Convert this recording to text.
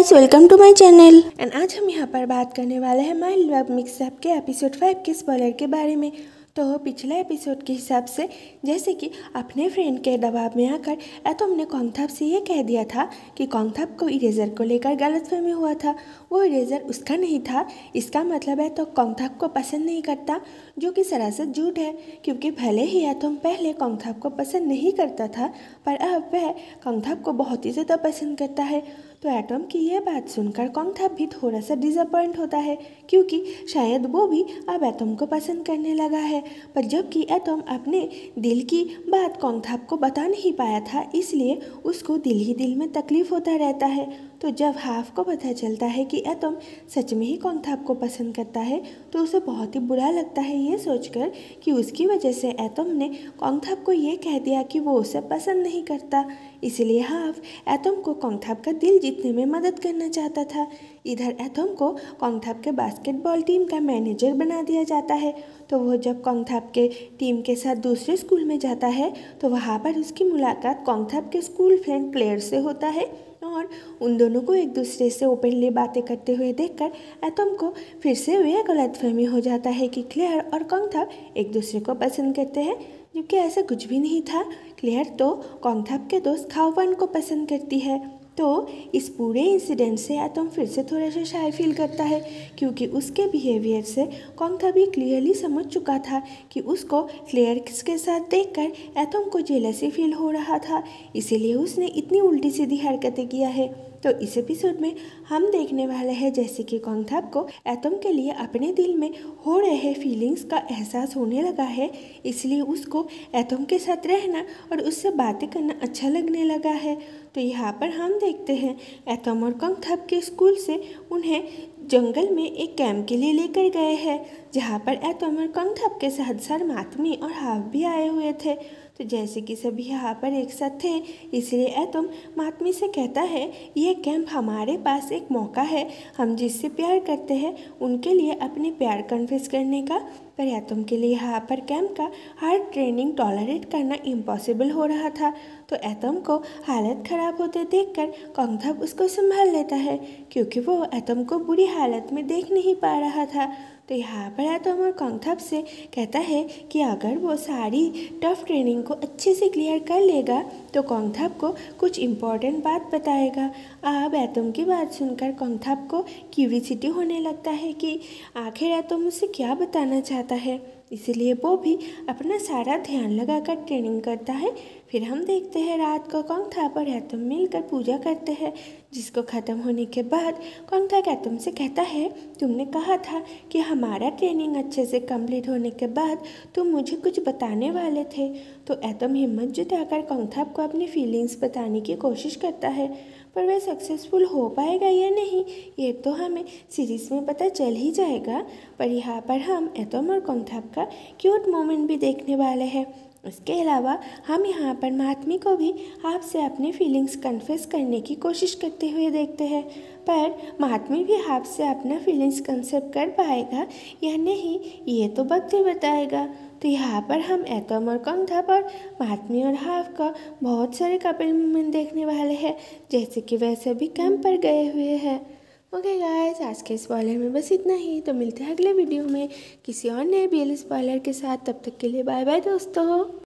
Guys, welcome to my channel. And आज हम यहाँ पर बात करने वाले हैं माय लव मिक्सअप के एपिसोड 5 के स्पॉइलर के बारे में। तो पिछले एपिसोड के हिसाब से जैसे कि अपने फ्रेंड के दबाव में आकर एटम ने कॉन्गथाप से ये कह दिया था कि कॉन्गथाप को इरेजर को लेकर गलतफहमी हुआ था, वो इरेजर उसका नहीं था। इसका मतलब है तो कॉन्गथाप को पसंद नहीं करता, जो कि सरासर झूठ है, क्योंकि भले ही एटम पहले कॉन्गथाप को पसंद नहीं करता था, पर अब वह कॉन्गथाप को बहुत ही ज़्यादा पसंद करता है। तो एटम की यह बात सुनकर कॉन्गथाप भी थोड़ा सा डिसअपॉइंट होता है, क्योंकि शायद वो भी अब एटम को पसंद करने लगा है। पर जबकि एटम अपने दिल की बात कॉन्गथाप को बता नहीं पाया था, इसलिए उसको दिल ही दिल में तकलीफ होता रहता है। तो जब हाफ को पता चलता है कि एटम सच में ही कॉन्गथाप को पसंद करता है, तो उसे बहुत ही बुरा लगता है ये सोचकर कि उसकी वजह से एटम ने कॉन्गथाप को ये कह दिया कि वो उसे पसंद नहीं करता। इसलिए हाफ एटम को कॉन्गथाप का दिल जीतने में मदद करना चाहता था। इधर एटम को कॉन्गथाप के बास्केटबॉल टीम का मैनेजर बना दिया जाता है। तो वो जब कॉन्गथाप के टीम के साथ दूसरे स्कूल में जाता है, तो वहाँ पर उसकी मुलाकात कॉन्गथाप के स्कूल फ्रेंड क्लेयर से होता है। और उन दोनों को एक दूसरे से ओपनली बातें करते हुए देखकर एटम को फिर से यह गलतफहमी हो जाता है कि क्लेयर और कॉन्गथाप एक दूसरे को पसंद करते हैं, जबकि ऐसा कुछ भी नहीं था। क्लेयर तो कॉन्गथाप के दोस्त खाओवन को पसंद करती है। तो इस पूरे इंसिडेंट से एटम फिर से थोड़ा सा शाय फील करता है, क्योंकि उसके बिहेवियर से कॉन्गथाप भी क्लियरली समझ चुका था कि उसको क्लेयर के साथ देखकर एटम को जेलसी फील हो रहा था, इसीलिए उसने इतनी उल्टी सीधी हरकतें किया है। तो इस एपिसोड में हम देखने वाले हैं जैसे कि कॉन्गथाप को एटम के लिए अपने दिल में हो रहे फीलिंग्स का एहसास होने लगा है, इसलिए उसको एटम के साथ रहना और उससे बातें करना अच्छा लगने लगा है। तो यहाँ पर हम देखते हैं एटम और कॉन्गथाप के स्कूल से उन्हें जंगल में एक कैंप के लिए लेकर गए हैं, जहाँ पर एटम और कॉन्गथाप के साथ साथ मातमी और हाफ भी आए हुए थे। तो जैसे कि सभी यहाँ पर एक साथ थे, इसलिए एटम मातमी से कहता है, यह कैंप हमारे पास एक मौका है हम जिससे प्यार करते हैं उनके लिए अपने प्यार कन्फेस करने का। पर एटम के लिए यहाँ पर कैंप का हार्ड ट्रेनिंग टॉलरेट करना इम्पॉसिबल हो रहा था। तो एटम को हालत ख़राब होते देखकर कॉन्गथाप उसको संभाल लेता है, क्योंकि वो एटम को बुरी हालत में देख नहीं पा रहा था। तो यहाँ पर एटम और कॉन्गथाप से कहता है कि अगर वो सारी टफ ट्रेनिंग को अच्छे से क्लियर कर लेगा तो कॉन्गथाप को कुछ इम्पोर्टेंट बात बताएगा। अब एटम की बात सुनकर कॉन्गथाप को क्यूरियोसिटी होने लगता है कि आखिर एटम मुझसे क्या बताना चाहता है, इसलिए वो भी अपना सारा ध्यान लगाकर ट्रेनिंग करता है। फिर हम देखते हैं रात को कॉन्गथाप और एटम मिलकर पूजा करते हैं, जिसको ख़त्म होने के बाद कॉन्गथाप एटम से कहता है, तुमने कहा था कि हमारा ट्रेनिंग अच्छे से कंप्लीट होने के बाद तुम मुझे कुछ बताने वाले थे। तो एटम हिम्मत जुटाकर कॉन्गथाप को अपनी फीलिंग्स बताने की कोशिश करता है, पर वह सक्सेसफुल हो पाएगा या नहीं ये तो हमें सीरीज़ में पता चल ही जाएगा। पर यहाँ पर हम एटम और कॉन्गथाप का क्यूट मोमेंट भी देखने वाले हैं। इसके अलावा हम यहाँ पर मातमी को भी आपसे अपने फीलिंग्स कन्फेस करने की कोशिश करते हुए देखते हैं, पर मातमी भी आपसे अपना फीलिंग्स कंसेप्ट कर पाएगा या नहीं ये तो वक्त ही बताएगा। तो यहाँ पर हम एटम और कॉन्गथाप और मातमी और हाफ का बहुत सारे कपल मोमेंट देखने वाले हैं, जैसे कि वैसे भी कैंप पर गए हुए हैं। ओके गाइस, आज के स्पॉइलर में बस इतना ही। तो मिलते हैं अगले वीडियो में किसी और नए बीएल स्पॉइलर के साथ। तब तक के लिए बाय बाय दोस्तों।